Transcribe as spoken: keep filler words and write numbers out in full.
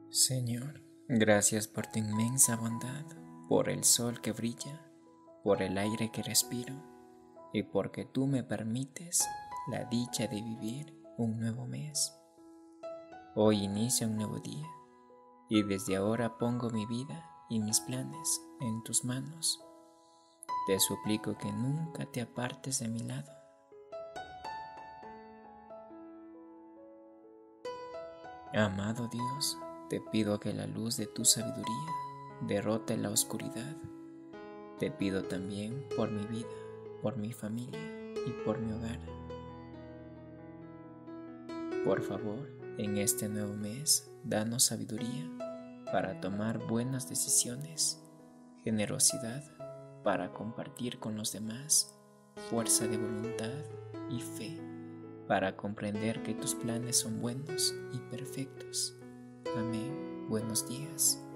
Señor, gracias por tu inmensa bondad, por el sol que brilla, por el aire que respiro y porque tú me permites la dicha de vivir un nuevo mes. Hoy inicia un nuevo día y desde ahora pongo mi vida y mis planes en tus manos. Te suplico que nunca te apartes de mi lado. Amado Dios, te pido que la luz de tu sabiduría derrote la oscuridad. Te pido también por mi vida, por mi familia y por mi hogar. Por favor, en este nuevo mes, danos sabiduría para tomar buenas decisiones, generosidad para compartir con los demás, fuerza de voluntad y fe para comprender que tus planes son buenos y perfectos. Amén. Buenos días.